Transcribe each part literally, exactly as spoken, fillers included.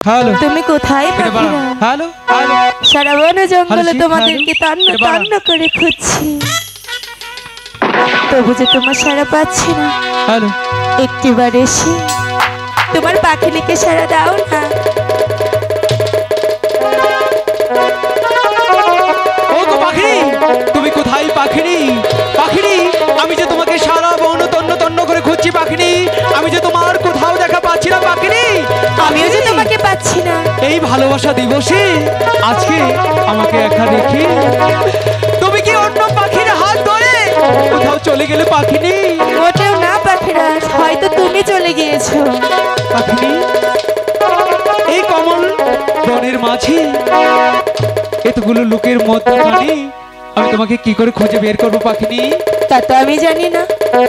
Hello তুমি কোথায় পাখিরা? হ্যালো হ্যালো সারা বন জঙ্গলে তোমাদেরকে তান্ন তান্ন করে খুঁজছি, তবু যে তোমার সারা পাচ্ছি না। হ্যালো একটিবার এসে তোমার পাখিনিকে সারা দাও না। ও গো পাখিরি, তুমি কোথায় পাখিরি? পাখিরি, আমি যে তোমাকে সারা বন তন্ন তন্ন করে খুঁজছি পাখিরি, আমি যে তোমার কোথাও দেখা পাচ্ছি না পাখিরি। আমিও যে তোমাকে পাচ্ছি না। এই ভালোবাসা দিবসে আজকে আমাকে একা রেখে তুমি কি অন্য পাখির হাত ধরে কোথাও চলে গেলে পাখিনি? মোটেও না পাখিরা, হয়তো তুমি চলে গিয়েছো। পাখিনি, এই কমল বনের মাঝে এতগুলো লোকের মধ্যখানে আমি তোমাকে কি করে খুঁজে বের করবো পাখিনি? তা তো আমি জানি না।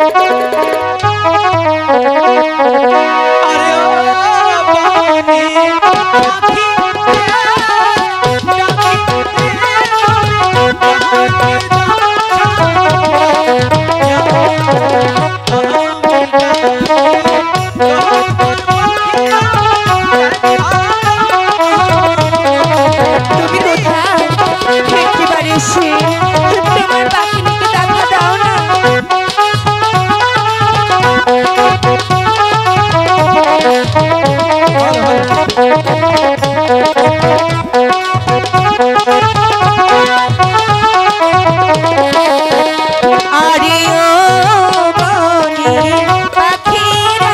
আরে ও পাখি, পাখি তুমি কোথায়? একটিবার এসে তোমার পাখিনিকে দেখা দাও না। আরে ও বনের পাখিরা,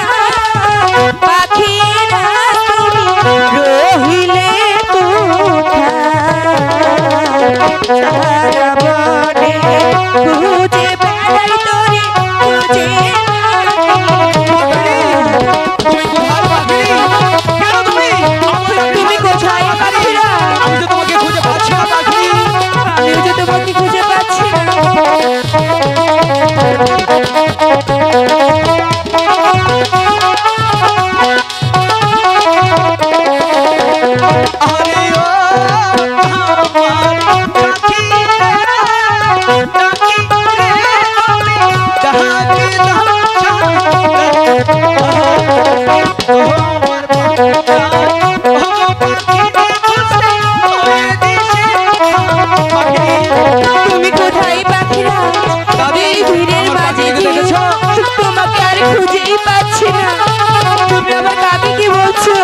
পাখিরা তুমি রহিলে কোথায়? সারা বনে খুঁজে বেড়াই তোরে, খুঁজে তুমি কোথায় পাখি? কেন তুমি? তুমি কোথায় পাখিরা? আমি তো তোমাকে খুঁজে পাচ্ছি না পাখি। আমিও যে তোমাকে খুঁজে পাচ্ছি না। আরে ও আমার পাখি রে, পাখি রে, ডাকে দাও ও আমার পাখিটা, ও পাখি রে খুঁজতে ওই দিশে পাখি। তুমি কোথায় পাখিরা? এই ভিড়ের মাঝে যে তোমাকে আর খুঁজেই পাচ্ছি না। তুমি আবার কাকে কি বলছো?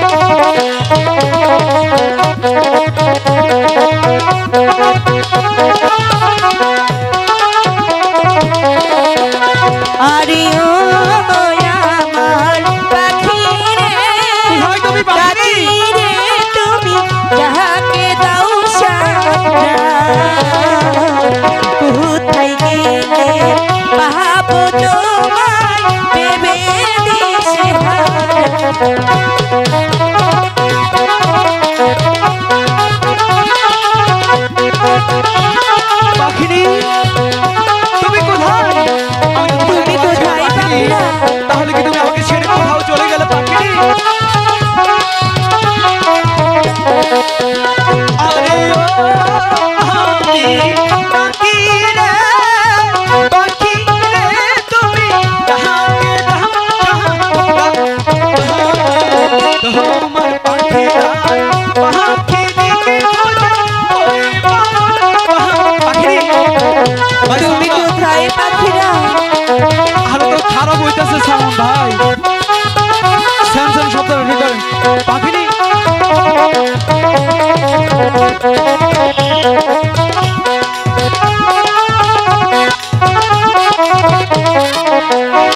আরে ও আমার পাখি রে, কোথায় তুমি পাখি? পাখি রে তুমি যাহাকে দাও সারা, কোথায় গেলে পাবো তোমায় ভেবে দিশেহারা। পাখিনি, তুমি কোথায়? আমি তো তুমি কোথায় পাখিরা? তাহলে কি তুমি আমাকে ছেড়ে কোথাও চলে গেলে পাখিনি? আরে ও আমি পাখি রে, পাখি রে তুমি ডাকে দাও তোমার পাখিরা, পাখি দিকে খুঁজে ওই পাখি। তুমি কোথায় পাখিরা? আরে তো খারাপ হইতেছে সাউন্ড ভাই, স্যামসাং শব্দ রেডি করেন পাখিনি।